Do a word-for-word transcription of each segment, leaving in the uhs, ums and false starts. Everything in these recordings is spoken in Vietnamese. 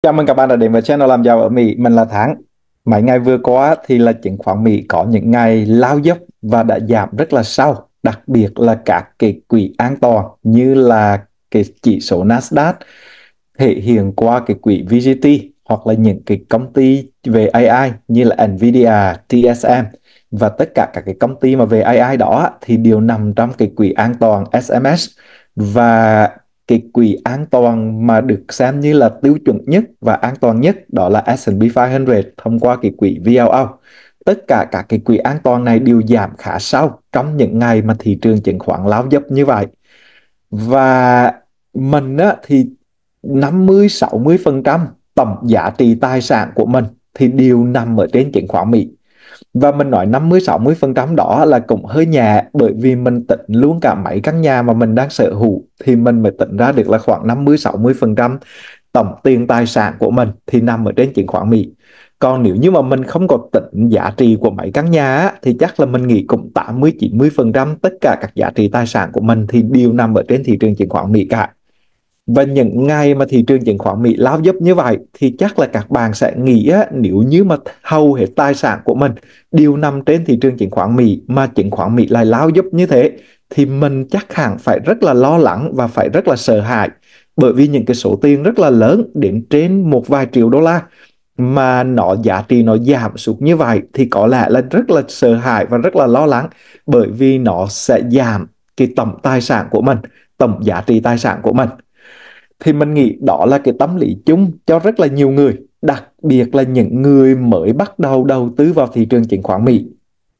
Chào mừng các bạn đã đến với channel làm giàu ở Mỹ. Mình là Thắng. Mấy ngày vừa qua thì là chứng khoán Mỹ có những ngày lao dốc và đã giảm rất là sâu. Đặc biệt là các cái quỹ an toàn như là cái chỉ số Nasdaq thể hiện qua cái quỹ vê giê tê hoặc là những cái công ty về a i như là Nvidia, tê ét em và tất cả các cái công ty mà về a i đó thì đều nằm trong cái quỹ an toàn ét em ét. Và cái quỹ an toàn mà được xem như là tiêu chuẩn nhất và an toàn nhất đó là ét and pê năm trăm thông qua cái quỹ vê lờ o. Tất cả các cái quỹ an toàn này đều giảm khá sâu trong những ngày mà thị trường chứng khoán lao dốc như vậy. Và mình á, thì năm mươi sáu mươi phần trăm tổng giá trị tài sản của mình thì đều nằm ở trên chứng khoán Mỹ. Và mình nói năm mươi sáu mươi phần trăm đó là cũng hơi nhẹ, bởi vì mình tính luôn cả mấy căn nhà mà mình đang sở hữu thì mình mới tính ra được là khoảng năm mươi sáu mươi phần trăm tổng tiền tài sản của mình thì nằm ở trên chứng khoán Mỹ. Còn nếu như mà mình không có tính giá trị của mấy căn nhà á, thì chắc là mình nghĩ cũng tám mươi chín mươi phần trăm tất cả các giá trị tài sản của mình thì đều nằm ở trên thị trường chứng khoán Mỹ cả. Và những ngày mà thị trường chứng khoán Mỹ lao dốc như vậy thì chắc là các bạn sẽ nghĩ á, nếu như mà hầu hết tài sản của mình đều nằm trên thị trường chứng khoán Mỹ mà chứng khoán Mỹ lại lao dốc như thế thì mình chắc hẳn phải rất là lo lắng và phải rất là sợ hãi, bởi vì những cái số tiền rất là lớn đến trên một vài triệu đô la mà nó giá trị nó giảm xuống như vậy thì có lẽ là rất là sợ hãi và rất là lo lắng, bởi vì nó sẽ giảm cái tổng tài sản của mình, tổng giá trị tài sản của mình. Thì mình nghĩ đó là cái tâm lý chung cho rất là nhiều người, đặc biệt là những người mới bắt đầu đầu tư vào thị trường chứng khoán Mỹ.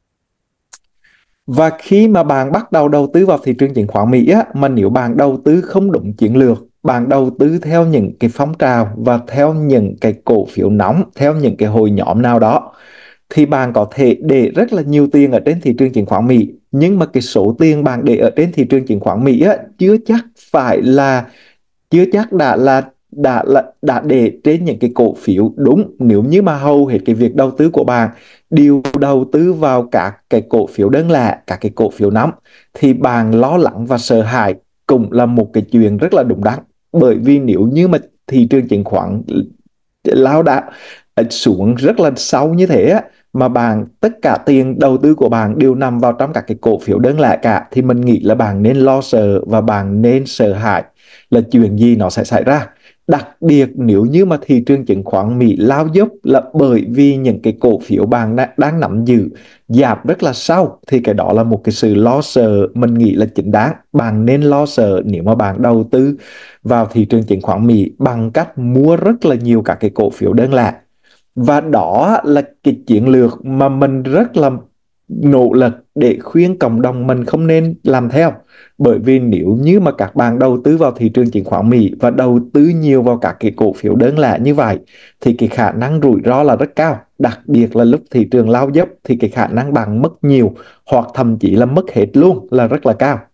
Và khi mà bạn bắt đầu đầu tư vào thị trường chứng khoán Mỹ á, mà nếu bạn đầu tư không đúng chiến lược, bạn đầu tư theo những cái phong trào và theo những cái cổ phiếu nóng, theo những cái hội nhóm nào đó, thì bạn có thể để rất là nhiều tiền ở trên thị trường chứng khoán Mỹ. Nhưng mà cái số tiền bạn để ở trên thị trường chứng khoán Mỹ á, chưa chắc phải là chưa chắc đã là đã là đã để trên những cái cổ phiếu đúng. Nếu như mà hầu hết cái việc đầu tư của bạn đều đầu tư vào các cái cổ phiếu đơn lẻ, các cái cổ phiếu nóng, thì bạn lo lắng và sợ hãi cũng là một cái chuyện rất là đúng đắn. Bởi vì nếu như mà thị trường chứng khoán lao đao xuống rất là sâu như thế á, mà bạn tất cả tiền đầu tư của bạn đều nằm vào trong các cái cổ phiếu đơn lẻ cả, thì mình nghĩ là bạn nên lo sợ và bạn nên sợ hãi là chuyện gì nó sẽ xảy ra. Đặc biệt nếu như mà thị trường chứng khoán Mỹ lao dốc là bởi vì những cái cổ phiếu bạn đang, đang nắm giữ giảm rất là sâu, thì cái đó là một cái sự lo sợ mình nghĩ là chính đáng. Bạn nên lo sợ nếu mà bạn đầu tư vào thị trường chứng khoán Mỹ bằng cách mua rất là nhiều các cái cổ phiếu đơn lẻ. Và đó là cái chiến lược mà mình rất là nỗ lực để khuyên cộng đồng mình không nên làm theo. Bởi vì nếu như mà các bạn đầu tư vào thị trường chứng khoán Mỹ và đầu tư nhiều vào các cái cổ phiếu đơn lẻ như vậy thì cái khả năng rủi ro là rất cao. Đặc biệt là lúc thị trường lao dốc thì cái khả năng bạn mất nhiều hoặc thậm chí là mất hết luôn là rất là cao.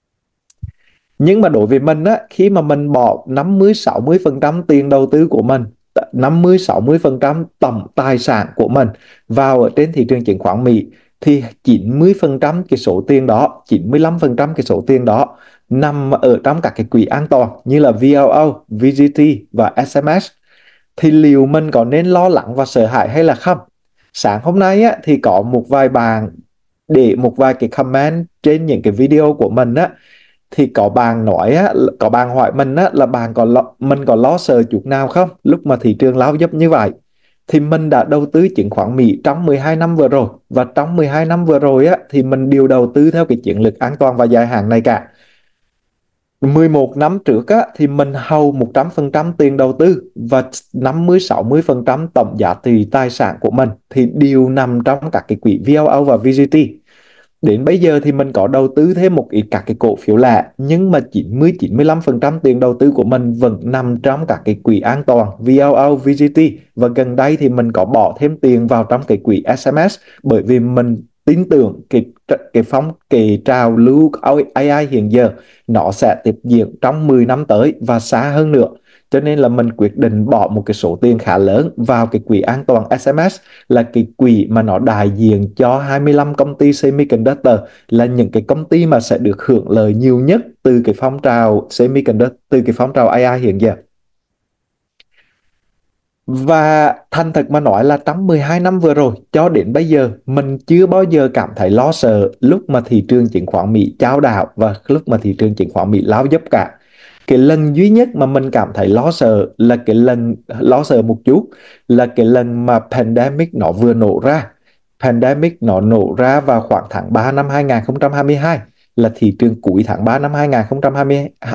Nhưng mà đối với mình á, khi mà mình bỏ năm mươi sáu mươi phần trăm tiền đầu tư của mình, năm mươi sáu mươi phần trăm tổng tài sản của mình vào ở trên thị trường chứng khoán Mỹ, thì chín mươi phần trăm cái số tiền đó, chín mươi lăm phần trăm cái số tiền đó nằm ở trong các cái quỹ an toàn như là vê lờ o, vê giê tê và ét em ét. Thì liệu mình có nên lo lắng và sợ hãi hay là không? Sáng hôm nay á, thì có một vài bạn để một vài cái comment trên những cái video của mình á, thì có bạn nói á, có bạn hỏi mình á, là bạn có lo, mình có lo sợ chút nào không lúc mà thị trường lao dốc như vậy. Thì mình đã đầu tư chứng khoán Mỹ trong mười hai năm vừa rồi, và trong mười hai năm vừa rồi á, thì mình đều đầu tư theo cái chiến lược an toàn và dài hạn này cả. mười một năm trước á, thì mình hầu một trăm phần trăm tiền đầu tư và năm mươi sáu mươi phần trăm tổng giá trị tài sản của mình thì đều nằm trong các cái quỹ vê lờ o và vê giê tê. Đến bây giờ thì mình có đầu tư thêm một ít các cái cổ phiếu lẻ, nhưng mà chín mươi chín mươi lăm phần trăm tiền đầu tư của mình vẫn nằm trong các cái quỹ an toàn vê lờ o, vê giê tê, và gần đây thì mình có bỏ thêm tiền vào trong cái quỹ ét em ét, bởi vì mình tin tưởng cái cái phong cái trào lưu a i hiện giờ nó sẽ tiếp diễn trong mười năm tới và xa hơn nữa. Cho nên là mình quyết định bỏ một cái số tiền khá lớn vào cái quỹ an toàn ét em ét, là cái quỹ mà nó đại diện cho hai mươi lăm công ty semiconductor, là những cái công ty mà sẽ được hưởng lợi nhiều nhất từ cái phong trào semiconductor, từ cái phong trào a i hiện giờ. Và thành thật mà nói là trong mười hai năm vừa rồi cho đến bây giờ mình chưa bao giờ cảm thấy lo sợ lúc mà thị trường chứng khoán Mỹ chao đảo và lúc mà thị trường chứng khoán Mỹ lao dốc cả. Cái lần duy nhất mà mình cảm thấy lo sợ là cái lần lo sợ một chút là cái lần mà pandemic nó vừa nổ ra. Pandemic nó nổ ra vào khoảng tháng ba năm hai không hai hai, là thị trường cuối tháng ba năm hai không hai hai,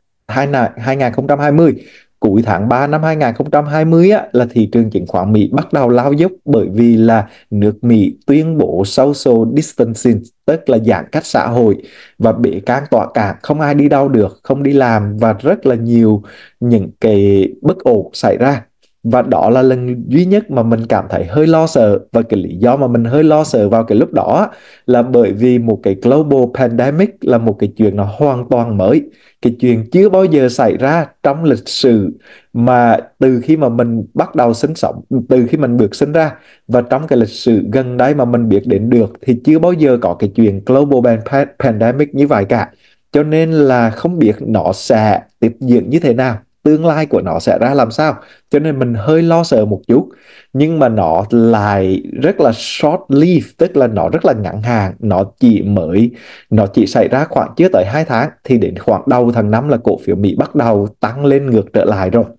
hai không hai không. Cuối tháng ba năm hai không hai không á, là thị trường chứng khoán Mỹ bắt đầu lao dốc bởi vì là nước Mỹ tuyên bố social distancing, tức là giãn cách xã hội và bể can tỏa cảng, không ai đi đâu được, không đi làm và rất là nhiều những cái bất ổn xảy ra. Và đó là lần duy nhất mà mình cảm thấy hơi lo sợ, và cái lý do mà mình hơi lo sợ vào cái lúc đó là bởi vì một cái global pandemic là một cái chuyện nó hoàn toàn mới, cái chuyện chưa bao giờ xảy ra trong lịch sử, mà từ khi mà mình bắt đầu sinh sống, từ khi mình được sinh ra và trong cái lịch sử gần đây mà mình biết đến được thì chưa bao giờ có cái chuyện global pandemic như vậy cả. Cho nên là không biết nó sẽ tiếp diễn như thế nào, tương lai của nó sẽ ra làm sao, cho nên mình hơi lo sợ một chút. Nhưng mà nó lại rất là short lived, tức là nó rất là ngắn hạn, nó chỉ mới nó chỉ xảy ra khoảng chưa tới hai tháng, thì đến khoảng đầu tháng năm là cổ phiếu Mỹ bắt đầu tăng lên ngược trở lại rồi.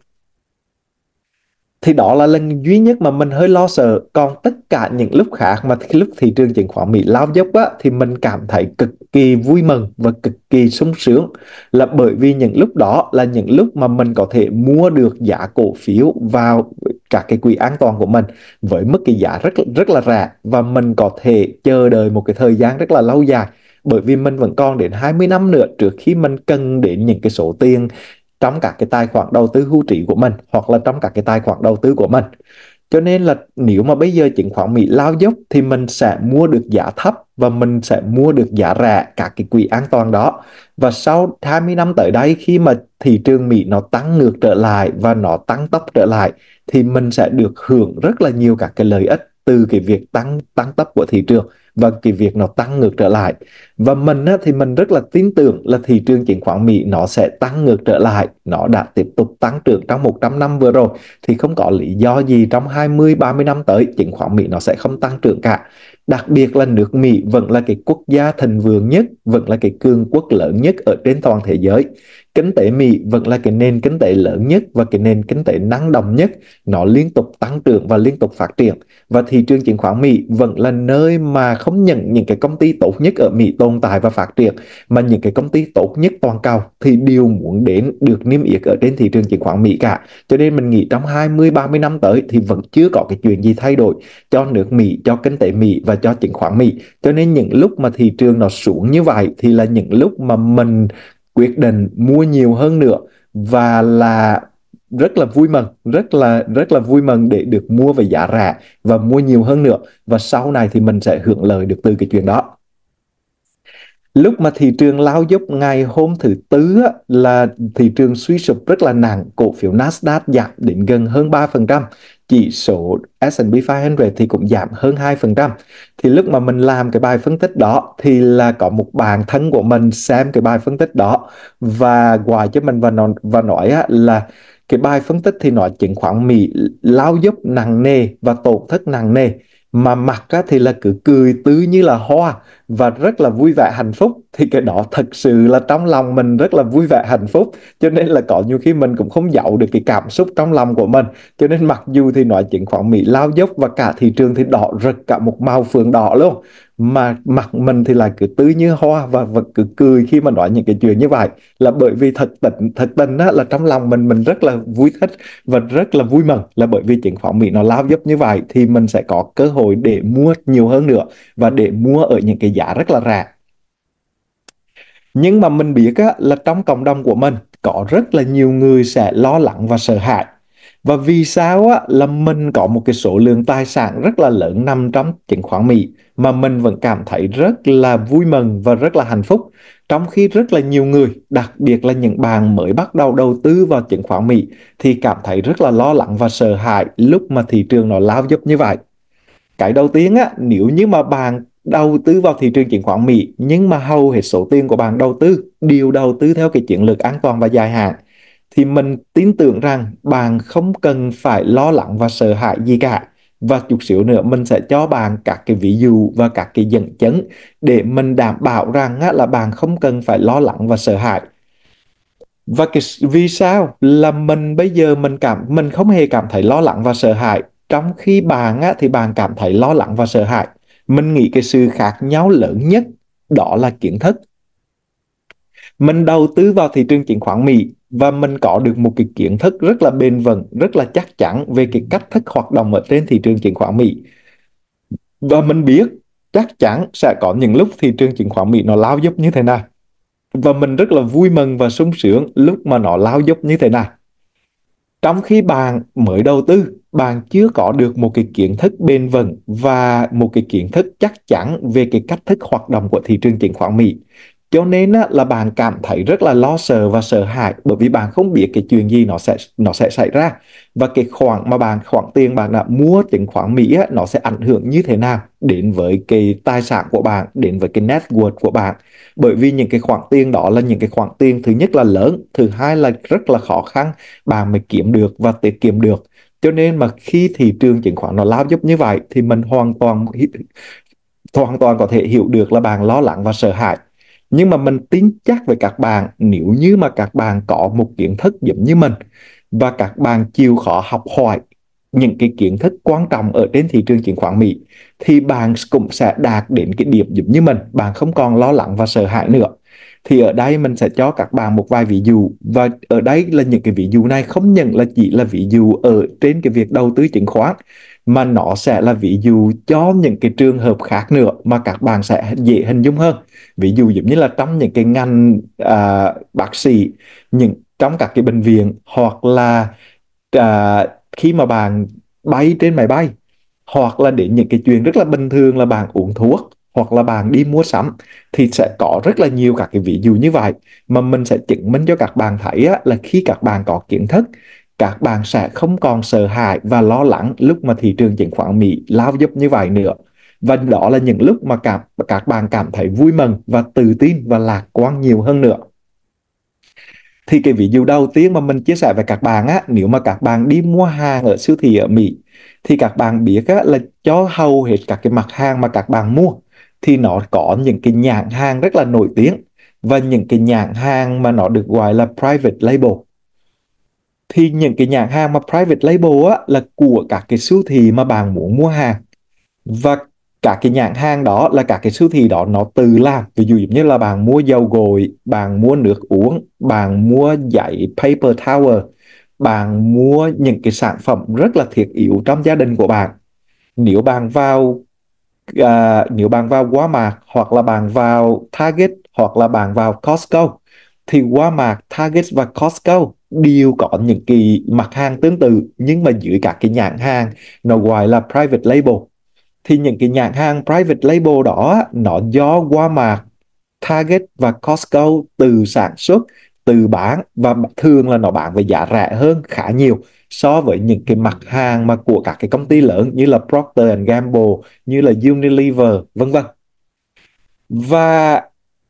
Thì đó là lần duy nhất mà mình hơi lo sợ. Còn tất cả những lúc khác mà khi lúc thị trường chứng khoán Mỹ lao dốc á, thì mình cảm thấy cực kỳ vui mừng và cực kỳ sung sướng, là bởi vì những lúc đó là những lúc mà mình có thể mua được giá cổ phiếu vào các cái quỹ an toàn của mình với mức cái giá rất rất là rẻ, và mình có thể chờ đợi một cái thời gian rất là lâu dài, bởi vì mình vẫn còn đến hai mươi năm nữa trước khi mình cần đến những cái số tiền trong các cái tài khoản đầu tư hưu trí của mình hoặc là trong các cái tài khoản đầu tư của mình. Cho nên là nếu mà bây giờ chứng khoán Mỹ lao dốc thì mình sẽ mua được giá thấp và mình sẽ mua được giá rẻ các cái quỹ an toàn đó. Và sau hai mươi năm tới đây, khi mà thị trường Mỹ nó tăng ngược trở lại và nó tăng tốc trở lại, thì mình sẽ được hưởng rất là nhiều các cái lợi ích từ cái việc tăng tăng tốc của thị trường và cái việc nó tăng ngược trở lại. Và mình á, thì mình rất là tin tưởng là thị trường chứng khoán Mỹ nó sẽ tăng ngược trở lại. Nó đã tiếp tục tăng trưởng trong một trăm năm vừa rồi, thì không có lý do gì trong hai mươi ba mươi năm tới chứng khoán Mỹ nó sẽ không tăng trưởng cả. Đặc biệt là nước Mỹ vẫn là cái quốc gia thịnh vượng nhất, vẫn là cái cường quốc lớn nhất ở trên toàn thế giới. Kinh tế Mỹ vẫn là cái nền kinh tế lớn nhất và cái nền kinh tế năng động nhất, nó liên tục tăng trưởng và liên tục phát triển. Và thị trường chứng khoán Mỹ vẫn là nơi mà không những những cái công ty tốt nhất ở Mỹ tồn tại và phát triển, mà những cái công ty tốt nhất toàn cầu thì đều muốn đến được niêm yết ở trên thị trường chứng khoán Mỹ cả. Cho nên mình nghĩ trong hai mươi ba mươi năm tới thì vẫn chưa có cái chuyện gì thay đổi cho nước Mỹ, cho kinh tế Mỹ và cho chứng khoán Mỹ. Cho nên những lúc mà thị trường nó xuống như vậy thì là những lúc mà mình quyết định mua nhiều hơn nữa, và là rất là vui mừng, rất là rất là vui mừng để được mua với giá rẻ và mua nhiều hơn nữa, và sau này thì mình sẽ hưởng lợi được từ cái chuyện đó. Lúc mà thị trường lao dốc ngày hôm thứ Tư á, là thị trường suy sụp rất là nặng, cổ phiếu Nasdaq giảm đến gần hơn ba phần trăm, chỉ số ét and pê năm trăm thì cũng giảm hơn hai phần trăm. Thì lúc mà mình làm cái bài phân tích đó thì là có một bạn thân của mình xem cái bài phân tích đó và gọi cho mình và nói, và nói á, là cái bài phân tích thì nói chứng khoán Mỹ lao dốc nặng nề và tổn thất nặng nề, mà mặt á, thì là cứ cười tươi như là hoa và rất là vui vẻ hạnh phúc. Thì cái đó thật sự là trong lòng mình rất là vui vẻ hạnh phúc, cho nên là có nhiều khi mình cũng không giấu được cái cảm xúc trong lòng của mình. Cho nên mặc dù thì nói chứng khoán Mỹ lao dốc và cả thị trường thì đỏ rực cả một màu phượng đỏ luôn, mà mặt mình thì lại cứ tươi như hoa và, và cứ cười khi mà nói những cái chuyện như vậy, là bởi vì thật tình thật tình á, là trong lòng mình mình rất là vui thích và rất là vui mừng, là bởi vì chứng khoán Mỹ nó lao dốc như vậy thì mình sẽ có cơ hội để mua nhiều hơn nữa và để mua ở những cái giá rất là rẻ. Nhưng mà mình biết á, là trong cộng đồng của mình có rất là nhiều người sẽ lo lắng và sợ hãi. Và vì sao á, là mình có một cái số lượng tài sản rất là lớn nằm trong chứng khoán Mỹ mà mình vẫn cảm thấy rất là vui mừng và rất là hạnh phúc. Trong khi rất là nhiều người, đặc biệt là những bạn mới bắt đầu đầu tư vào chứng khoán Mỹ thì cảm thấy rất là lo lắng và sợ hãi lúc mà thị trường nó lao dốc như vậy. Cái đầu tiên á, nếu như mà bạn đầu tư vào thị trường chứng khoán Mỹ nhưng mà hầu hết số tiền của bạn đầu tư đều đầu tư theo cái chiến lược an toàn và dài hạn, thì mình tin tưởng rằng bạn không cần phải lo lắng và sợ hãi gì cả. Và chút xíu nữa mình sẽ cho bạn các cái ví dụ và các cái dẫn chứng để mình đảm bảo rằng á, là bạn không cần phải lo lắng và sợ hãi. Và cái vì sao là mình bây giờ mình cảm mình không hề cảm thấy lo lắng và sợ hãi, trong khi bạn á, thì bạn cảm thấy lo lắng và sợ hãi. Mình nghĩ cái sự khác nhau lớn nhất đó là kiến thức. Mình đầu tư vào thị trường chứng khoán Mỹ và mình có được một cái kiến thức rất là bền vững, rất là chắc chắn về cái cách thức hoạt động ở trên thị trường chứng khoán Mỹ. Và mình biết chắc chắn sẽ có những lúc thị trường chứng khoán Mỹ nó lao dốc như thế này. Và mình rất là vui mừng và sung sướng lúc mà nó lao dốc như thế này. Trong khi bạn mới đầu tư, bạn chưa có được một cái kiến thức bền vững và một cái kiến thức chắc chắn về cái cách thức hoạt động của thị trường chứng khoán Mỹ. Cho nên á, là bạn cảm thấy rất là lo sợ và sợ hãi, bởi vì bạn không biết cái chuyện gì nó sẽ nó sẽ xảy ra, và cái khoản mà bạn khoản tiền bạn đã mua chứng khoán Mỹ á, nó sẽ ảnh hưởng như thế nào đến với cái tài sản của bạn, đến với cái net worth của bạn. Bởi vì những cái khoản tiền đó là những cái khoản tiền, thứ nhất là lớn, thứ hai là rất là khó khăn bạn mới kiếm được và tiết kiệm được. Cho nên mà khi thị trường chứng khoán nó lao dốc như vậy thì mình hoàn toàn hoàn toàn có thể hiểu được là bạn lo lắng và sợ hãi. Nhưng mà mình tin chắc với các bạn, nếu như mà các bạn có một kiến thức giống như mình và các bạn chịu khó học hỏi những cái kiến thức quan trọng ở trên thị trường chứng khoán Mỹ, thì bạn cũng sẽ đạt đến cái điểm giống như mình, bạn không còn lo lắng và sợ hãi nữa. Thì ở đây mình sẽ cho các bạn một vài ví dụ, và ở đây là những cái ví dụ này không những là chỉ là ví dụ ở trên cái việc đầu tư chứng khoán, mà nó sẽ là ví dụ cho những cái trường hợp khác nữa mà các bạn sẽ dễ hình dung hơn. Ví dụ giống như là trong những cái ngành à, bác sĩ, những trong các cái bệnh viện, hoặc là à, khi mà bạn bay trên máy bay, hoặc là đến những cái chuyện rất là bình thường là bạn uống thuốc, hoặc là bạn đi mua sắm, thì sẽ có rất là nhiều các cái ví dụ như vậy. Mà mình sẽ chứng minh cho các bạn thấy á, là khi các bạn có kiến thức, các bạn sẽ không còn sợ hãi và lo lắng lúc mà thị trường chứng khoán Mỹ lao dốc như vậy nữa. Và đó là những lúc mà cảm, các bạn cảm thấy vui mừng và tự tin và lạc quan nhiều hơn nữa. Thì cái ví dụ đầu tiên mà mình chia sẻ với các bạn á, nếu mà các bạn đi mua hàng ở siêu thị ở Mỹ, thì các bạn biết á, là cho hầu hết các cái mặt hàng mà các bạn mua thì nó có những cái nhãn hàng rất là nổi tiếng, và những cái nhãn hàng mà nó được gọi là private label. Thì những cái nhãn hàng mà private label á, là của các cái siêu thị mà bạn muốn mua hàng. Và các cái nhãn hàng đó là các cái siêu thị đó nó tự làm. Ví dụ như là bạn mua dầu gội, bạn mua nước uống, bạn mua giấy paper towel, bạn mua những cái sản phẩm rất là thiết yếu trong gia đình của bạn. Nếu bạn vào à, nếu bạn vào Walmart, hoặc là bạn vào Target, hoặc là bạn vào Costco, thì Walmart, Target và Costco đều có những cái mặt hàng tương tự, nhưng mà dưới các cái nhãn hàng nó gọi là private label. Thì những cái nhãn hàng private label đó nó do Walmart, Target và Costco từ sản xuất, từ bán, và thường là nó bán với giá rẻ hơn khá nhiều so với những cái mặt hàng mà của các cái công ty lớn như là Procter and Gamble, như là Unilever, vân vân. Và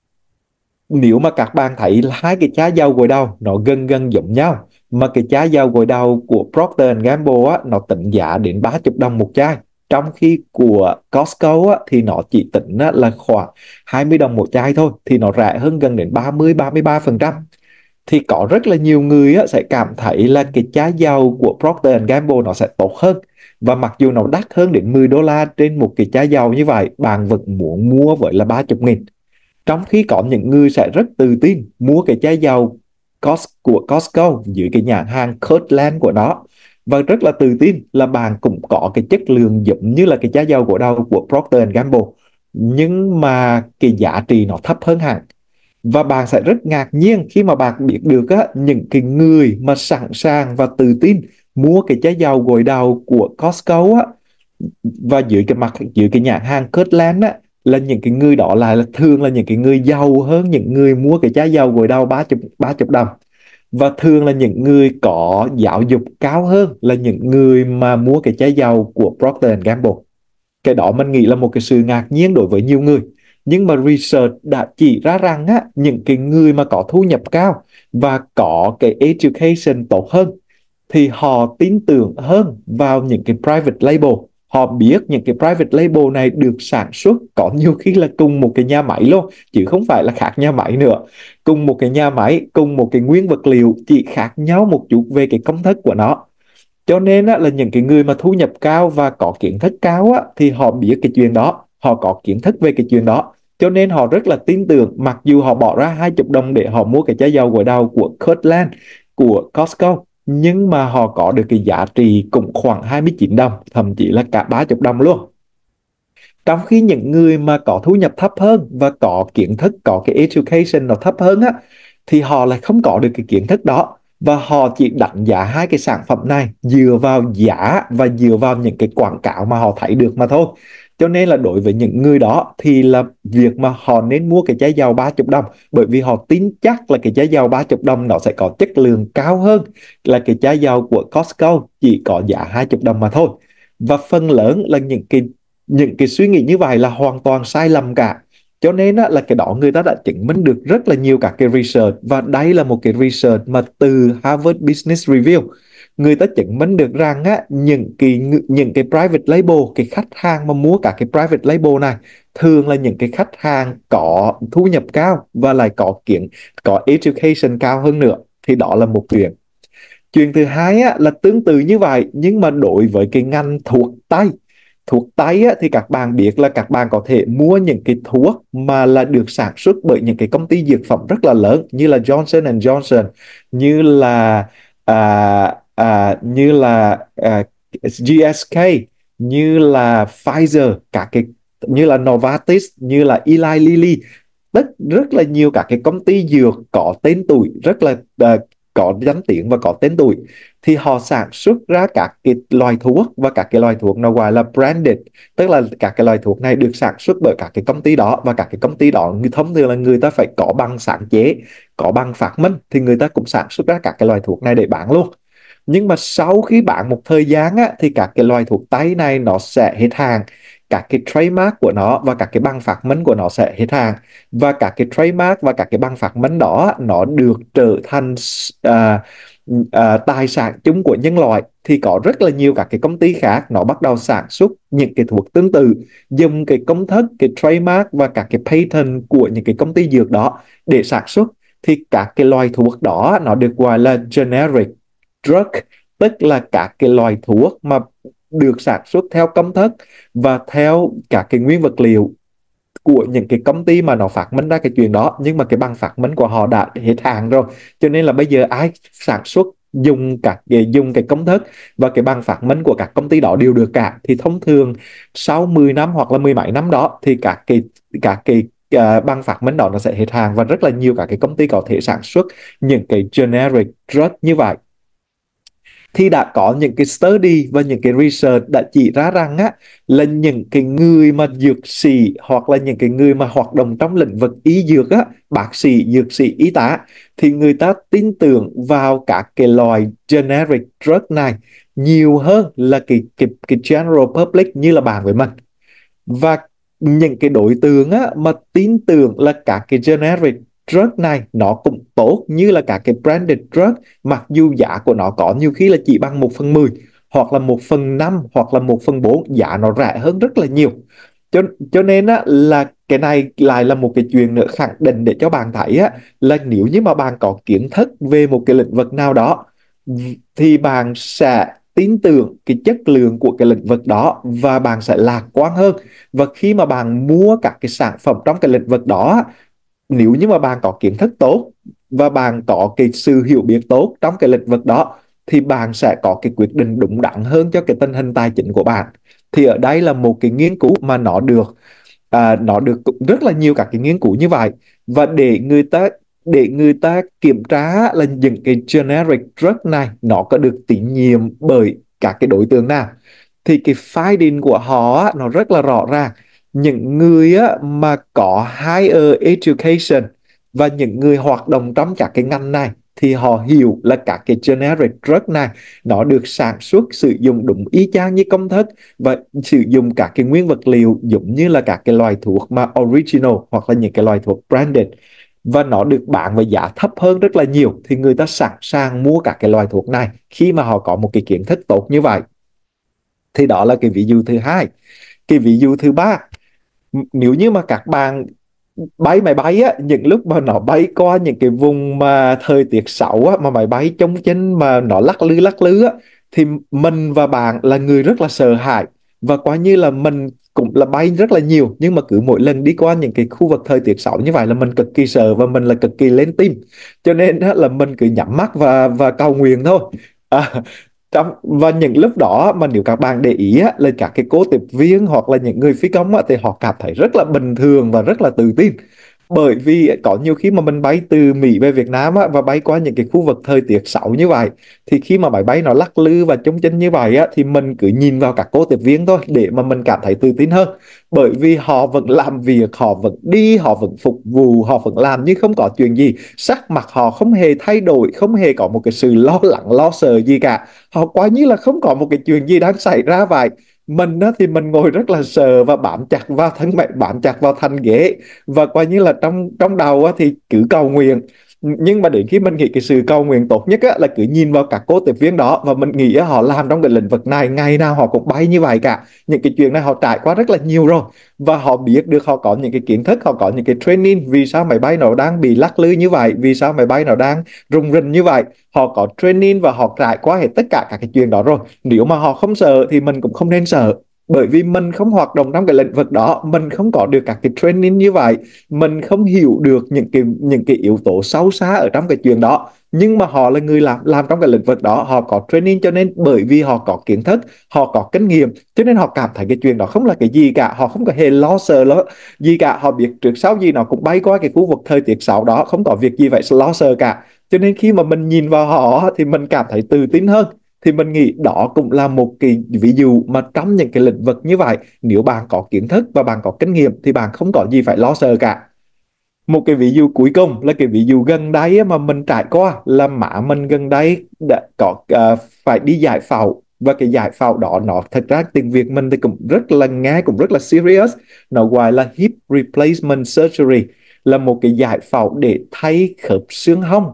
nếu mà các bạn thấy hai cái chai dầu gội đầu nó gần gần giống nhau, mà cái chai dầu gội đầu của Procter and Gamble á, nó tính giá đến ba mươi đồng một chai, trong khi của Costco á, thì nó chỉ tính á, là khoảng hai mươi đồng một chai thôi, thì nó rẻ hơn gần đến ba mươi ba mươi ba phần trăm. Thì có rất là nhiều người á, sẽ cảm thấy là cái chai dầu của Procter and Gamble nó sẽ tốt hơn. Và mặc dù nó đắt hơn đến mười đô la trên một cái chai dầu như vậy, bạn vẫn muốn mua với là ba mươi nghìn. Trong khi có những người sẽ rất tự tin mua cái chai dầu của Costco dưới cái nhãn hàng Kirkland của nó, và rất là tự tin là bạn cũng có cái chất lượng giống như là cái chai dầu của đầu của Procter and Gamble, nhưng mà cái giá trị nó thấp hơn hẳn. Và bạn sẽ rất ngạc nhiên khi mà bạn biết được á, những cái người mà sẵn sàng và tự tin mua cái chai dầu gội đầu của Costco á, và dưới cái mặt dưới cái nhãn hàng Kirkland á, là những cái người đó lại là thường là những cái người giàu hơn những người mua cái chai dầu gội đầu ba mươi ba mươi đồng, và thường là những người có giáo dục cao hơn là những người mà mua cái chai dầu của Procter and Gamble. Cái đó mình nghĩ là một cái sự ngạc nhiên đối với nhiều người. Nhưng mà research đã chỉ ra rằng á, những cái người mà có thu nhập cao và có cái education tốt hơn thì họ tin tưởng hơn vào những cái private label. Họ biết những cái private label này được sản xuất có nhiều khi là cùng một cái nhà máy luôn, chứ không phải là khác nhà máy nữa. Cùng một cái nhà máy, cùng một cái nguyên vật liệu, chỉ khác nhau một chút về cái công thức của nó. Cho nên á, là những cái người mà thu nhập cao và có kiến thức cao á, thì họ biết cái chuyện đó, họ có kiến thức về cái chuyện đó. Cho nên họ rất là tin tưởng, mặc dù họ bỏ ra hai mươi đồng để họ mua cái chai dầu gội đầu của Kirkland, của Costco, nhưng mà họ có được cái giá trị cũng khoảng hai mươi chín đồng, thậm chí là cả ba mươi đồng luôn. Trong khi những người mà có thu nhập thấp hơn và có kiến thức, có cái education nó thấp hơn á, thì họ lại không có được cái kiến thức đó, và họ chỉ đánh giá hai cái sản phẩm này dựa vào giá và dựa vào những cái quảng cáo mà họ thấy được mà thôi. Cho nên là đối với những người đó thì là việc mà họ nên mua cái chai dầu ba mươi đồng, bởi vì họ tin chắc là cái chai dầu ba mươi đồng nó sẽ có chất lượng cao hơn là cái chai dầu của Costco chỉ có giá hai mươi đồng mà thôi. Và phần lớn là những cái những cái suy nghĩ như vậy là hoàn toàn sai lầm cả. Cho nên á, là cái đó người ta đã chứng minh được rất là nhiều các cái research, và đây là một cái research mà từ Harvard Business Review. Người ta chứng minh được rằng á, những cái những cái private label, cái khách hàng mà mua các cái private label này thường là những cái khách hàng có thu nhập cao và lại có kiến có education cao hơn nữa. Thì đó là một chuyện. Chuyện thứ hai á, là tương tự như vậy, nhưng mà đối với cái ngành thuốc tây. Thuốc tây á, thì các bạn biết là các bạn có thể mua những cái thuốc mà là được sản xuất bởi những cái công ty dược phẩm rất là lớn, như là Johnson and Johnson, như là à, à, như là à, giê ét ca, như là Pfizer, cả cái như là Novartis, như là Eli Lilly. Rất rất là nhiều các cái công ty dược có tên tuổi, rất là à, có danh tiếng và có tên tuổi, thì họ sản xuất ra các cái loại thuốc, và các cái loại thuốc nó gọi là branded, tức là các cái loại thuốc này được sản xuất bởi các cái công ty đó, và các cái công ty đó người thông thường là người ta phải có bằng sáng chế, có bằng phát minh, thì người ta cũng sản xuất ra các cái loại thuốc này để bán luôn. Nhưng mà sau khi bán một thời gian á, thì các cái loại thuốc tây này nó sẽ hết hàng, các cái trademark của nó và các cái bằng phát minh của nó sẽ hết hàng, và các cái trademark và các cái bằng phát minh đó nó được trở thành à, à, tài sản chung của nhân loại. Thì có rất là nhiều các cái công ty khác nó bắt đầu sản xuất những cái thuốc tương tự, dùng cái công thức, cái trademark và các cái patent của những cái công ty dược đó để sản xuất. Thì các cái loại thuốc đó nó được gọi là generic drug, tức là các cái loại thuốc mà được sản xuất theo công thức và theo các cái nguyên vật liệu của những cái công ty mà nó phát minh ra cái chuyện đó, nhưng mà cái bằng phát minh của họ đã hết hạn rồi. Cho nên là bây giờ ai sản xuất dùng các dùng cái công thức và cái bằng phát minh của các công ty đó đều được cả. Thì thông thường sau mười năm hoặc là mười mấy năm đó thì các cái các cái uh, bằng phát minh đó nó sẽ hết hạn, và rất là nhiều các cái công ty có thể sản xuất những cái generic drug như vậy. Thì đã có những cái study và những cái research đã chỉ ra rằng á, là những cái người mà dược sĩ hoặc là những cái người mà hoạt động trong lĩnh vực y dược á, bác sĩ, dược sĩ, y tá, thì người ta tin tưởng vào các cái loại generic drug này nhiều hơn là cái cái cái general public như là bạn với mình. Và những cái đối tượng á, mà tin tưởng là các cái generic drug này nó cũng tốt như là các cái branded drug, mặc dù giá của nó có nhiều khi là chỉ bằng một phần mười, hoặc là một phần năm, hoặc là một phần bốn, giá nó rẻ hơn rất là nhiều. Cho, cho nên á, là cái này lại là một cái chuyện nữa khẳng định để cho bạn thấy á, là nếu như mà bạn có kiến thức về một cái lĩnh vực nào đó thì bạn sẽ tin tưởng cái chất lượng của cái lĩnh vực đó, và bạn sẽ lạc quan hơn. Và khi mà bạn mua các cái sản phẩm trong cái lĩnh vực đó, nếu như mà bạn có kiến thức tốt và bạn có cái sự hiểu biết tốt trong cái lĩnh vực đó, thì bạn sẽ có cái quyết định đúng đắn hơn cho cái tình hình tài chính của bạn. Thì ở đây là một cái nghiên cứu mà nó được à, nó được rất là nhiều các cái nghiên cứu như vậy. Và để người ta để người ta kiểm tra là những cái generic drug này nó có được tín nhiệm bởi các cái đối tượng nào, thì cái finding của họ nó rất là rõ ràng. Những người á, mà có higher education và những người hoạt động trong các cái ngành này thì họ hiểu là các cái generic drug này nó được sản xuất sử dụng đúng y chang như công thức và sử dụng các cái nguyên vật liệu giống như là các cái loại thuốc mà original hoặc là những cái loại thuốc branded, và nó được bán với giá thấp hơn rất là nhiều, thì người ta sẵn sàng mua các cái loại thuốc này khi mà họ có một cái kiến thức tốt như vậy. Thì đó là cái ví dụ thứ hai. Cái ví dụ thứ ba, nếu như mà các bạn bay máy bay á, những lúc mà nó bay qua những cái vùng mà thời tiết xấu á, mà máy bay chống chân mà nó lắc lư lắc lư á, thì mình và bạn là người rất là sợ hãi, và coi như là mình cũng là bay rất là nhiều, nhưng mà cứ mỗi lần đi qua những cái khu vực thời tiết xấu như vậy là mình cực kỳ sợ và mình là cực kỳ lên tim, cho nên á, là mình cứ nhắm mắt và và cầu nguyện thôi. à, trong và những lúc đó mà nếu các bạn để ý á, là các cái cô tiếp viên hoặc là những người phi công á, thì họ cảm thấy rất là bình thường và rất là tự tin, bởi vì có nhiều khi mà mình bay từ Mỹ về Việt Nam á, và bay qua những cái khu vực thời tiết xấu như vậy, thì khi mà máy bay nó lắc lư và chống chân như vậy á, thì mình cứ nhìn vào các cô tiếp viên thôi để mà mình cảm thấy tự tin hơn, bởi vì họ vẫn làm việc, họ vẫn đi, họ vẫn phục vụ, họ vẫn làm như không có chuyện gì, sắc mặt họ không hề thay đổi, không hề có một cái sự lo lắng lo sợ gì cả, họ quá như là không có một cái chuyện gì đang xảy ra vậy. Mình á, thì mình ngồi rất là sợ và bám chặt vào thân mẹ, bám chặt vào thành ghế, và coi như là trong trong đầu á, thì cứ cầu nguyện. Nhưng mà đến khi mình nghĩ cái sự cầu nguyện tốt nhất á, là cứ nhìn vào các cô tiếp viên đó, và mình nghĩ á, họ làm trong cái lĩnh vực này ngày nào họ cũng bay như vậy cả, những cái chuyện này họ trải qua rất là nhiều rồi, và họ biết được, họ có những cái kiến thức, họ có những cái training, vì sao máy bay nó đang bị lắc lư như vậy, vì sao máy bay nó đang rung rinh như vậy, họ có training và họ trải qua hết tất cả các cái chuyện đó rồi. Nếu mà họ không sợ thì mình cũng không nên sợ, bởi vì mình không hoạt động trong cái lĩnh vực đó, mình không có được các cái training như vậy, mình không hiểu được những cái những cái yếu tố sâu xa ở trong cái chuyện đó. Nhưng mà họ là người làm làm trong cái lĩnh vực đó, họ có training, cho nên bởi vì họ có kiến thức, họ có kinh nghiệm, cho nên họ cảm thấy cái chuyện đó không là cái gì cả, họ không có hề lo sợ lo gì cả, họ biết trước sau gì nó cũng bay qua cái khu vực thời tiết xấu đó, không có việc gì phải lo sợ cả. Cho nên khi mà mình nhìn vào họ thì mình cảm thấy tự tin hơn. Thì mình nghĩ đó cũng là một cái ví dụ mà trong những cái lĩnh vực như vậy, nếu bạn có kiến thức và bạn có kinh nghiệm thì bạn không có gì phải lo sợ cả. Một cái ví dụ cuối cùng là cái ví dụ gần đây mà mình trải qua, là má mình gần đây đã có uh, phải đi giải phẫu, và cái giải phẫu đó nó thật ra tiếng Việt mình thì cũng rất là nghe cũng rất là serious, nó gọi là hip replacement surgery, là một cái giải phẫu để thay khớp xương hông.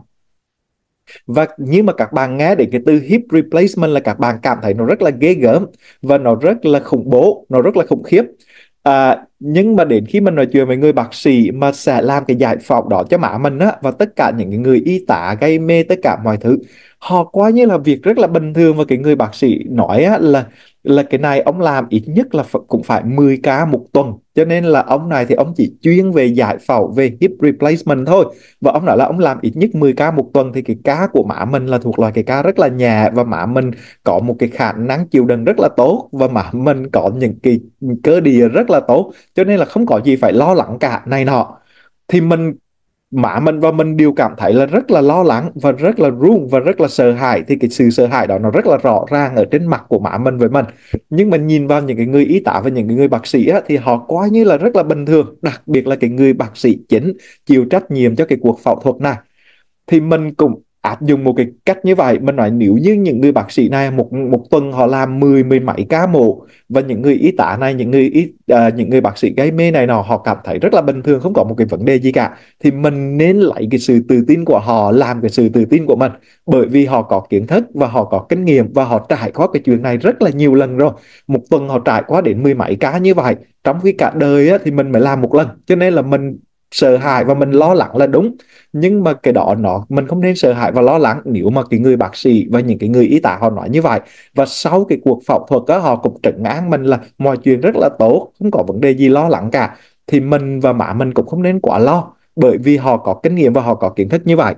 Và nhưng mà các bạn nghe đến cái từ hip replacement là các bạn cảm thấy nó rất là ghê gớm và nó rất là khủng bố, nó rất là khủng khiếp. À, nhưng mà đến khi mình nói chuyện với người bác sĩ mà sẽ làm cái giải phẫu đó cho má mình á, và tất cả những người y tá gây mê tất cả mọi thứ, họ coi như là việc rất là bình thường. Và cái người bác sĩ nói á, là là cái này ông làm ít nhất là ph- cũng phải mười ca một tuần, cho nên là ông này thì ông chỉ chuyên về giải phẫu về hip replacement thôi. Và ông nói là ông làm ít nhất mười ca một tuần, thì cái ca của má mình là thuộc loại cái ca rất là nhẹ, và má mình có một cái khả năng chịu đựng rất là tốt, và má mình có những cái cơ địa rất là tốt, cho nên là không có gì phải lo lắng cả này nọ. Thì mình má mình và mình đều cảm thấy là rất là lo lắng và rất là run và rất là sợ hãi. Thì cái sự sợ hãi đó nó rất là rõ ràng ở trên mặt của má mình với mình. Nhưng mình nhìn vào những cái người y tá và những cái người bác sĩ á, thì họ coi như là rất là bình thường, đặc biệt là cái người bác sĩ chính chịu trách nhiệm cho cái cuộc phẫu thuật này. Thì mình cũng áp dụng một cái cách như vậy. Mình nói nếu như những người bác sĩ này một một tuần họ làm mười mười mấy ca mổ, và những người y tá này, những người y à, những người bác sĩ gây mê này nọ, họ cảm thấy rất là bình thường, không có một cái vấn đề gì cả, thì mình nên lấy cái sự tự tin của họ làm cái sự tự tin của mình, bởi vì họ có kiến thức và họ có kinh nghiệm và họ trải qua cái chuyện này rất là nhiều lần rồi. Một tuần họ trải qua đến mười mấy ca như vậy, trong khi cả đời á, thì mình mới làm một lần, cho nên là mình sợ hãi và mình lo lắng là đúng. Nhưng mà cái đó nó mình không nên sợ hãi và lo lắng nếu mà cái người bác sĩ và những cái người y tá họ nói như vậy. Và sau cái cuộc phẫu thuật đó, họ cũng trấn an mình là mọi chuyện rất là tốt, không có vấn đề gì lo lắng cả. Thì mình và má mình cũng không nên quá lo, bởi vì họ có kinh nghiệm và họ có kiến thức như vậy.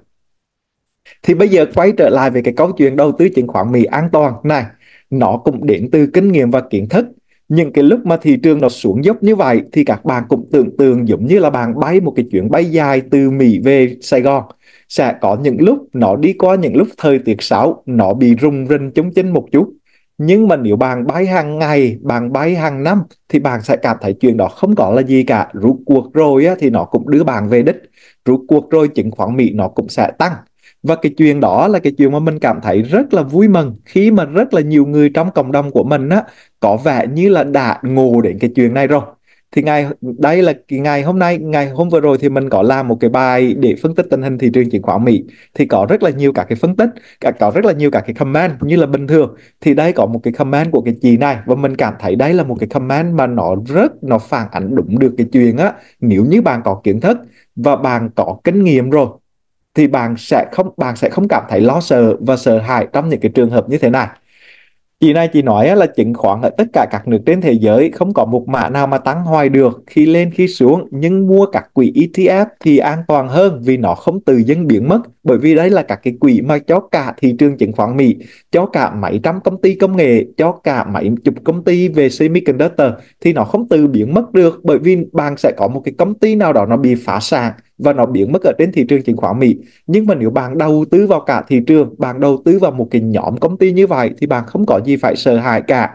Thì bây giờ quay trở lại về cái câu chuyện đầu tư chứng khoán Mỹ an toàn này, nó cũng đến từ kinh nghiệm và kiến thức. Những cái lúc mà thị trường nó xuống dốc như vậy thì các bạn cũng tưởng tượng giống như là bạn bay một cái chuyến bay dài từ Mỹ về Sài Gòn. Sẽ có những lúc nó đi qua những lúc thời tiết xấu, nó bị rung rinh chống chinh một chút. Nhưng mà nếu bạn bay hàng ngày, bạn bay hàng năm, thì bạn sẽ cảm thấy chuyện đó không có là gì cả. Rút cuộc rồi á, thì nó cũng đưa bạn về đích. Rút cuộc rồi chứng khoán Mỹ nó cũng sẽ tăng. Và cái chuyện đó là cái chuyện mà mình cảm thấy rất là vui mừng khi mà rất là nhiều người trong cộng đồng của mình á có vẻ như là đã ngộ đến cái chuyện này rồi. Thì ngày đây là cái ngày hôm nay, ngày hôm vừa rồi thì mình có làm một cái bài để phân tích tình hình thị trường chứng khoán Mỹ, thì có rất là nhiều các cái phân tích, cả có rất là nhiều các cái comment như là bình thường. Thì đây có một cái comment của cái chị này và mình cảm thấy đây là một cái comment mà nó rất nó phản ánh đúng được cái chuyện á. Nếu như bạn có kiến thức và bạn có kinh nghiệm rồi thì bạn sẽ không bạn sẽ không cảm thấy lo sợ và sợ hãi trong những cái trường hợp như thế này. Chị này chị nói là chứng khoán ở tất cả các nước trên thế giới không có một mã nào mà tăng hoài được, khi lên khi xuống, nhưng mua các quỹ e tê ép thì an toàn hơn vì nó không tự dưng biến mất, bởi vì đấy là các cái quỹ mà cho cả thị trường chứng khoán Mỹ, cho cả mấy trăm công ty công nghệ, cho cả mấy chục công ty về semiconductor, thì nó không tự biến mất được, bởi vì bạn sẽ có một cái công ty nào đó nó bị phá sản và nó biến mất ở trên thị trường chứng khoán Mỹ. Nhưng mà nếu bạn đầu tư vào cả thị trường, bạn đầu tư vào một cái nhóm công ty như vậy thì bạn không có gì phải sợ hãi cả.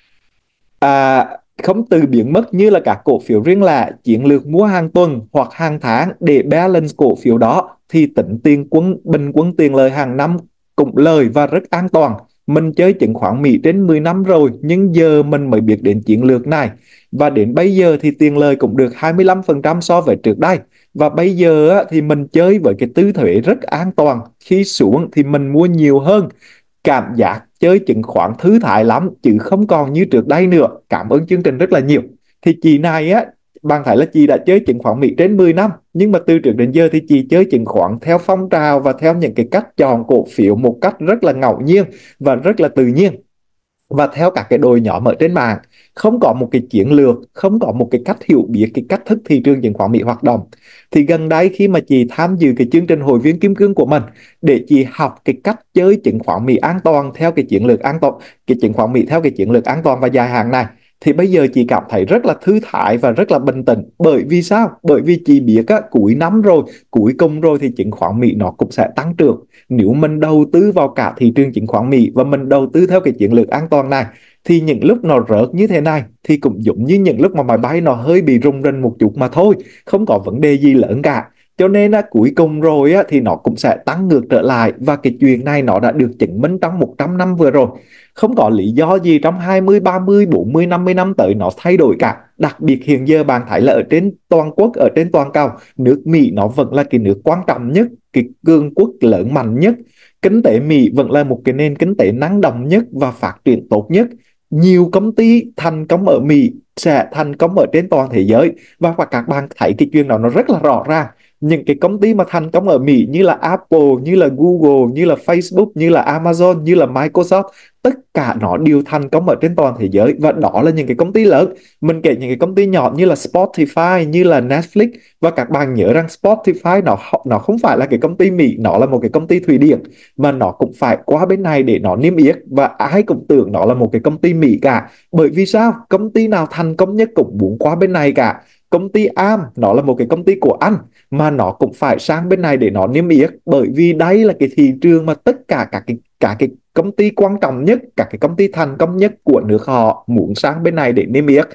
À, không tự biến mất như là các cổ phiếu riêng lẻ, chiến lược mua hàng tuần hoặc hàng tháng để balance cổ phiếu đó, thì tính tiền quân bình quân tiền lời hàng năm cũng lời và rất an toàn. Mình chơi chứng khoán Mỹ trên mười năm rồi nhưng giờ mình mới biết đến chiến lược này, và đến bây giờ thì tiền lời cũng được hai mươi lăm phần trăm so với trước đây. Và bây giờ á, thì mình chơi với cái tư thế rất an toàn, khi xuống thì mình mua nhiều hơn. Cảm giác chơi chứng khoán thư thái lắm chứ không còn như trước đây nữa. Cảm ơn chương trình rất là nhiều. Thì chị này á, bạn thấy là chị đã chơi chứng khoán Mỹ trên mười năm, nhưng mà từ trước đến giờ thì chị chơi chứng khoán theo phong trào và theo những cái cách chọn cổ phiếu một cách rất là ngẫu nhiên và rất là tự nhiên, và theo các cái đội nhóm ở trên mạng, không có một cái chiến lược, không có một cái cách hiểu biết cái cách thức thị trường chứng khoán Mỹ hoạt động. Thì gần đây khi mà chị tham dự cái chương trình hội viên kim cương của mình để chị học cái cách chơi chứng khoán Mỹ an toàn theo cái chiến lược an toàn, cái chứng khoán Mỹ theo cái chiến lược an toàn và dài hạn này, thì bây giờ chị cảm thấy rất là thư thái và rất là bình tĩnh. Bởi vì sao? Bởi vì chị biết á, cuối năm rồi, cuối cùng rồi thì chứng khoán Mỹ nó cũng sẽ tăng trưởng. Nếu mình đầu tư vào cả thị trường chứng khoán Mỹ và mình đầu tư theo cái chiến lược an toàn này, thì những lúc nó rớt như thế này thì cũng giống như những lúc mà máy bay nó hơi bị rung rinh một chút mà thôi, không có vấn đề gì lớn cả. Cho nên á, cuối cùng rồi á, thì nó cũng sẽ tăng ngược trở lại, và cái chuyện này nó đã được chứng minh trong một trăm năm vừa rồi. Không có lý do gì trong hai mươi, ba mươi, bốn mươi, năm mươi năm tới nó thay đổi cả. Đặc biệt hiện giờ bạn thấy là ở trên toàn quốc, ở trên toàn cầu, nước Mỹ nó vẫn là cái nước quan trọng nhất, cái cường quốc lớn mạnh nhất. Kinh tế Mỹ vẫn là một cái nền kinh tế năng động nhất và phát triển tốt nhất. Nhiều công ty thành công ở Mỹ sẽ thành công ở trên toàn thế giới, và các bạn thấy cái chuyện đó nó rất là rõ ràng. Những cái công ty mà thành công ở Mỹ như là Apple, như là Google, như là Facebook, như là Amazon, như là Microsoft, tất cả nó đều thành công ở trên toàn thế giới, và đó là những cái công ty lớn. Mình kể những cái công ty nhỏ như là Spotify, như là Netflix, và các bạn nhớ rằng Spotify nó nó không phải là cái công ty Mỹ, nó là một cái công ty Thụy Điển, mà nó cũng phải qua bên này để nó niêm yết, và ai cũng tưởng nó là một cái công ty Mỹ cả. Bởi vì sao? Công ty nào thành công nhất cũng muốn qua bên này cả. Công ty a em nó là một cái công ty của Anh, mà nó cũng phải sang bên này để nó niêm yết, bởi vì đây là cái thị trường mà tất cả các cái cả cái công ty quan trọng nhất, các cái công ty thành công nhất của nước họ muốn sang bên này để niêm yết.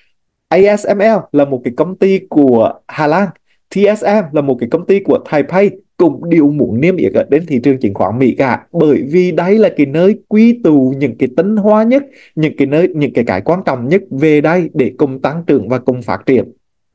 a ét em lờ là một cái công ty của Hà Lan, tê ét em là một cái công ty của Taipei, cũng đều muốn niêm yết ở trên thị trường chứng khoán Mỹ cả, bởi vì đây là cái nơi quy tụ những cái tinh hoa nhất, những cái nơi những cái cái quan trọng nhất về đây để cùng tăng trưởng và cùng phát triển.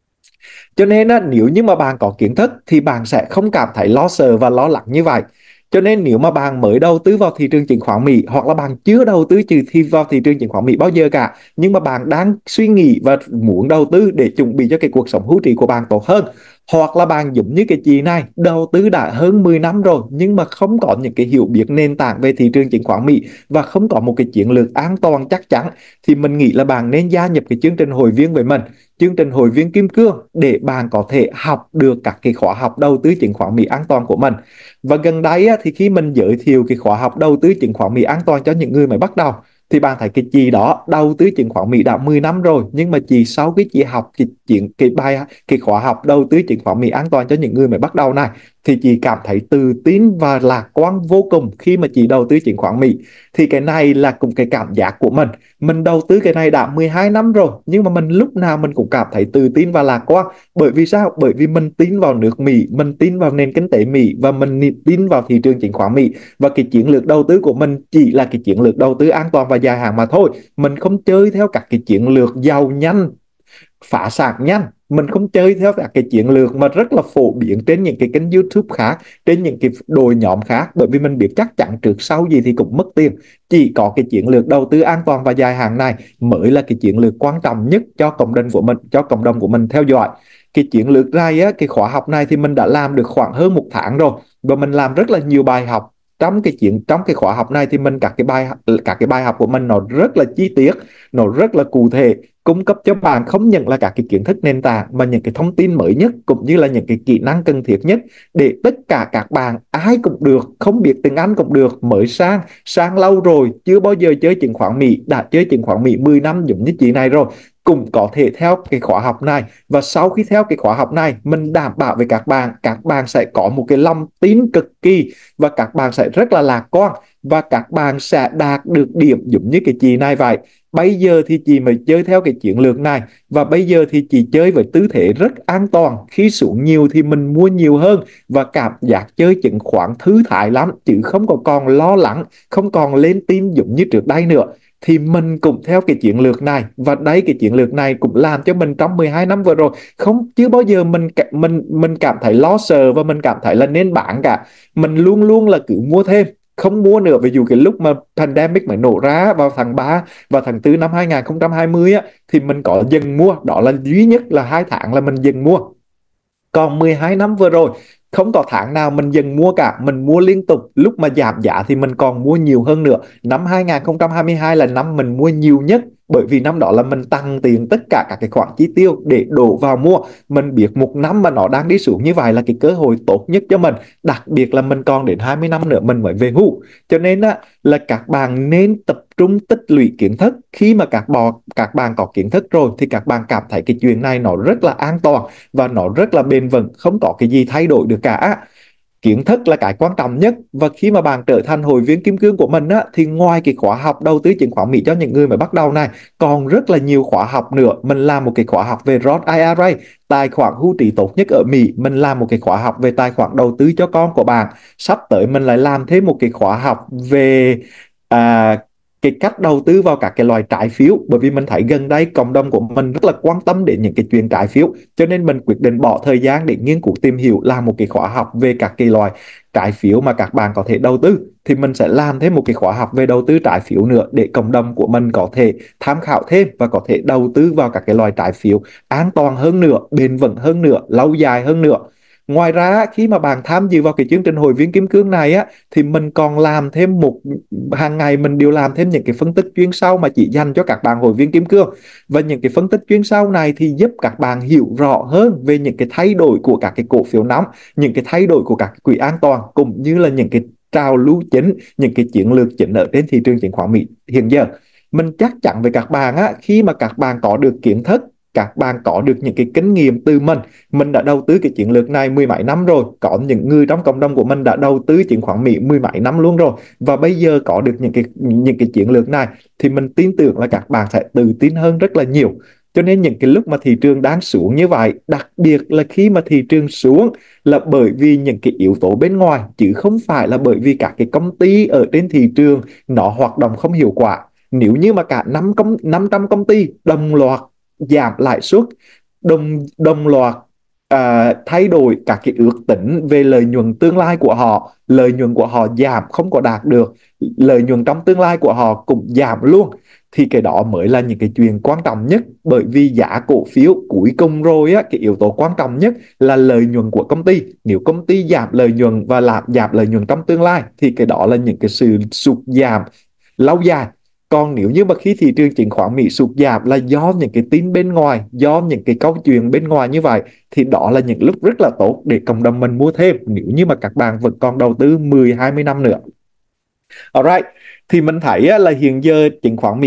Cho nên á, nếu như mà bạn có kiến thức thì bạn sẽ không cảm thấy lo sợ và lo lắng như vậy. Cho nên nếu mà bạn mới đầu tư vào thị trường chứng khoán Mỹ, hoặc là bạn chưa đầu tư thì vào thị trường chứng khoán Mỹ bao giờ cả, nhưng mà bạn đang suy nghĩ và muốn đầu tư để chuẩn bị cho cái cuộc sống hưu trí của bạn tốt hơn, hoặc là bạn giống như cái chị này đầu tư đã hơn mười năm rồi nhưng mà không có những cái hiểu biết nền tảng về thị trường chứng khoán Mỹ và không có một cái chiến lược an toàn chắc chắn, thì mình nghĩ là bạn nên gia nhập cái chương trình hội viên với mình, chương trình hội viên kim cương, để bạn có thể học được các cái khóa học đầu tư chứng khoán Mỹ an toàn của mình. Và gần đây á, thì khi mình giới thiệu cái khóa học đầu tư chứng khoán Mỹ an toàn cho những người mới bắt đầu, thì bạn thấy cái chị đó đầu tư chứng khoán Mỹ đã mười năm rồi, nhưng mà chị sau khi chị học thì chuyện cái bài cái khóa học đầu tư chứng khoán Mỹ an toàn cho những người mới bắt đầu này, thì chị cảm thấy tự tin và lạc quan vô cùng khi mà chị đầu tư chứng khoán Mỹ. Thì cái này là cũng cái cảm giác của mình. Mình đầu tư cái này đã mười hai năm rồi, nhưng mà mình lúc nào mình cũng cảm thấy tự tin và lạc quan. Bởi vì sao? Bởi vì mình tin vào nước Mỹ, mình tin vào nền kinh tế Mỹ, và mình tin vào thị trường chứng khoán Mỹ. Và cái chiến lược đầu tư của mình chỉ là cái chiến lược đầu tư an toàn và dài hạn mà thôi. Mình không chơi theo các cái chiến lược giàu nhanh, phá sản nhanh. Mình không chơi theo các cái chiến lược mà rất là phổ biến trên những cái kênh YouTube khác, trên những cái đội nhóm khác, bởi vì mình biết chắc chắn trước sau gì thì cũng mất tiền. Chỉ có cái chiến lược đầu tư an toàn và dài hạn này mới là cái chiến lược quan trọng nhất cho cộng đồng của mình, cho cộng đồng của mình theo dõi. Cái chiến lược này á, cái khóa học này thì mình đã làm được khoảng hơn một tháng rồi, và mình làm rất là nhiều bài học. Trong cái chuyện trong cái khóa học này thì mình các cái bài các cái bài học của mình nó rất là chi tiết, nó rất là cụ thể, cung cấp cho bạn không những là các cái kiến thức nền tảng mà những cái thông tin mới nhất, cũng như là những cái kỹ năng cần thiết nhất để tất cả các bạn ai cũng được, không biết tiếng Anh cũng được, mới sang sang lâu rồi chưa bao giờ chơi chứng khoán Mỹ, đã chơi chứng khoán Mỹ mười năm giống như chị này rồi, cũng có thể theo cái khóa học này. Và sau khi theo cái khóa học này, mình đảm bảo với các bạn, các bạn sẽ có một cái lòng tin cực kỳ, và các bạn sẽ rất là lạc quan, và các bạn sẽ đạt được điểm giống như cái chị này vậy. Bây giờ thì chị mới chơi theo cái chiến lược này, và bây giờ thì chị chơi với tư thế rất an toàn. Khi xuống nhiều thì mình mua nhiều hơn, và cảm giác chơi chứng khoán thư thái lắm, chứ không có còn lo lắng, không còn lên tim giống như trước đây nữa. Thì mình cũng theo cái chiến lược này, và đây cái chiến lược này cũng làm cho mình trong mười hai năm vừa rồi không chưa bao giờ mình mình mình cảm thấy lo sợ và mình cảm thấy là nên bán cả. Mình luôn luôn là cứ mua thêm, không mua nữa. Ví dụ cái lúc mà pandemic mới nổ ra vào tháng ba và tháng tư năm hai nghìn không trăm hai mươi á, thì mình có dừng mua, đó là duy nhất là hai tháng là mình dừng mua. Còn mười hai năm vừa rồi không có tháng nào mình dừng mua cả, mình mua liên tục. Lúc mà giảm giá thì mình còn mua nhiều hơn nữa. Năm hai nghìn không trăm hai mươi hai là năm mình mua nhiều nhất, bởi vì năm đó là mình tăng tiền tất cả các cái khoản chi tiêu để đổ vào mua. Mình biết một năm mà nó đang đi xuống như vậy là cái cơ hội tốt nhất cho mình, đặc biệt là mình còn đến hai mươi năm nữa mình mới về hưu. Cho nên á, là các bạn nên tập trung tích lũy kiến thức. Khi mà các bò, các bạn có kiến thức rồi thì các bạn cảm thấy cái chuyện này nó rất là an toàn và nó rất là bền vững, không có cái gì thay đổi được cả. Kiến thức là cái quan trọng nhất. Và khi mà bạn trở thành hội viên kim cương của mình á, thì ngoài cái khóa học đầu tư chứng khoán Mỹ cho những người mới bắt đầu này, còn rất là nhiều khóa học nữa. Mình làm một cái khóa học về Roth i rờ a, tài khoản hưu trí tốt nhất ở Mỹ. Mình làm một cái khóa học về tài khoản đầu tư cho con của bạn. Sắp tới mình lại làm thêm một cái khóa học về à, cái cách đầu tư vào các cái loại trái phiếu, bởi vì mình thấy gần đây cộng đồng của mình rất là quan tâm đến những cái chuyện trái phiếu, cho nên mình quyết định bỏ thời gian để nghiên cứu tìm hiểu, làm một cái khóa học về các cái loại trái phiếu mà các bạn có thể đầu tư. Thì mình sẽ làm thêm một cái khóa học về đầu tư trái phiếu nữa, để cộng đồng của mình có thể tham khảo thêm và có thể đầu tư vào các cái loại trái phiếu an toàn hơn nữa, bền vững hơn nữa, lâu dài hơn nữa. Ngoài ra, khi mà bạn tham dự vào cái chương trình hội viên kim cương này á, thì mình còn làm thêm một hàng ngày mình đều làm thêm những cái phân tích chuyên sâu mà chỉ dành cho các bạn hội viên kim cương. Và những cái phân tích chuyên sâu này thì giúp các bạn hiểu rõ hơn về những cái thay đổi của các cái cổ phiếu nóng, những cái thay đổi của các cái quỹ an toàn, cũng như là những cái trào lưu chính, những cái chiến lược chính ở trên thị trường chứng khoán Mỹ hiện giờ. Mình chắc chắn với các bạn á, khi mà các bạn có được kiến thức, các bạn có được những cái kinh nghiệm từ mình. Mình đã đầu tư cái chiến lược này mười mấy năm rồi, có những người trong cộng đồng của mình đã đầu tư chứng khoán Mỹ mười mấy năm luôn rồi, và bây giờ có được những cái những cái chiến lược này thì mình tin tưởng là các bạn sẽ tự tin hơn rất là nhiều. Cho nên những cái lúc mà thị trường đang xuống như vậy, đặc biệt là khi mà thị trường xuống là bởi vì những cái yếu tố bên ngoài, chứ không phải là bởi vì các cái công ty ở trên thị trường nó hoạt động không hiệu quả. Nếu như mà cả năm công năm trăm công ty đồng loạt giảm lãi suất, đồng đồng loạt à, thay đổi các cái ước tính về lợi nhuận tương lai của họ, lợi nhuận của họ giảm, không có đạt được, lợi nhuận trong tương lai của họ cũng giảm luôn, thì cái đó mới là những cái chuyện quan trọng nhất. Bởi vì giá cổ phiếu cuối cùng rồi á, cái yếu tố quan trọng nhất là lợi nhuận của công ty. Nếu công ty giảm lợi nhuận và làm giảm lợi nhuận trong tương lai thì cái đó là những cái sự sụt giảm lâu dài. Còn nếu như mà khi thị trường chứng khoán Mỹ sụt giảm là do những cái tin bên ngoài, do những cái câu chuyện bên ngoài như vậy, thì đó là những lúc rất là tốt để cộng đồng mình mua thêm, nếu như mà các bạn vẫn còn đầu tư mười hai mươi năm nữa. Alright, thì mình thấy là hiện giờ chứng khoán Mỹ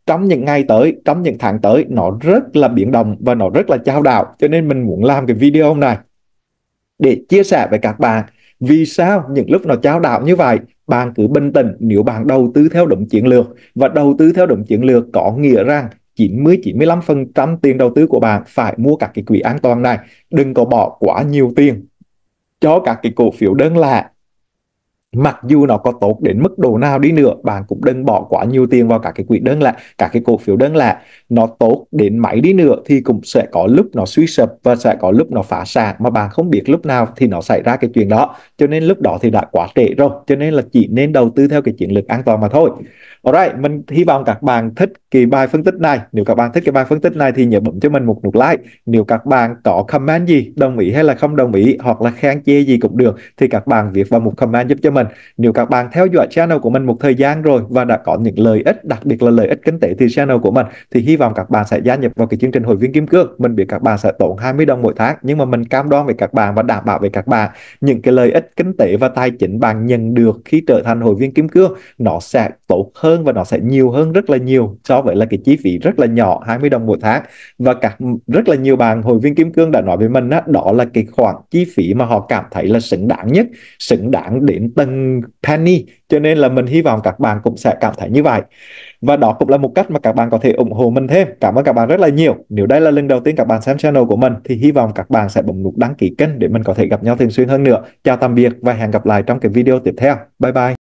trong những ngày tới, trong những tháng tới nó rất là biến động và nó rất là chao đảo, cho nên mình muốn làm cái video này để chia sẻ với các bạn vì sao những lúc nó chao đảo như vậy. Bạn cứ bình tĩnh, nếu bạn đầu tư theo đúng chiến lược, và đầu tư theo đúng chiến lược có nghĩa rằng chín mươi chín mươi lăm phần trăm tiền đầu tư của bạn phải mua các cái quỹ an toàn này. Đừng có bỏ quá nhiều tiền cho các cái cổ phiếu đơn lẻ. Mặc dù nó có tốt đến mức độ nào đi nữa, bạn cũng đừng bỏ quá nhiều tiền vào các cái quỹ đơn lẻ, các cái cổ phiếu đơn lẻ. Nó tốt đến mấy đi nữa thì cũng sẽ có lúc nó suy sụp và sẽ có lúc nó phá sản, mà bạn không biết lúc nào thì nó xảy ra cái chuyện đó. Cho nên lúc đó thì đã quá trễ rồi. Cho nên là chỉ nên đầu tư theo cái chiến lược an toàn mà thôi. Alright, mình hy vọng các bạn thích cái bài phân tích này. Nếu các bạn thích cái bài phân tích này thì nhớ bấm cho mình một nút like. Nếu các bạn có comment gì, đồng ý hay là không đồng ý, hoặc là khen chê gì cũng được, thì các bạn viết vào một comment giúp cho mình. Nếu các bạn theo dõi channel của mình một thời gian rồi và đã có những lợi ích, đặc biệt là lợi ích kinh tế từ channel của mình, thì hy vọng các bạn sẽ gia nhập vào cái chương trình hội viên kim cương. Mình biết các bạn sẽ tốn hai mươi đồng mỗi tháng, nhưng mà mình cam đoan với các bạn và đảm bảo với các bạn những cái lợi ích kinh tế và tài chính bạn nhận được khi trở thành hội viên kim cương nó sẽ tốt hơn và nó sẽ nhiều hơn rất là nhiều so với là cái chi phí rất là nhỏ hai mươi đồng mỗi tháng. Và các rất là nhiều bạn hội viên kim cương đã nói với mình đó, đó là cái khoản chi phí mà họ cảm thấy là xứng đáng nhất, xứng đáng đến từng penny. Cho nên là mình hy vọng các bạn cũng sẽ cảm thấy như vậy. Và đó cũng là một cách mà các bạn có thể ủng hộ mình thêm. Cảm ơn các bạn rất là nhiều. Nếu đây là lần đầu tiên các bạn xem channel của mình thì hy vọng các bạn sẽ bấm nút đăng ký kênh để mình có thể gặp nhau thường xuyên hơn nữa. Chào tạm biệt và hẹn gặp lại trong cái video tiếp theo. Bye bye.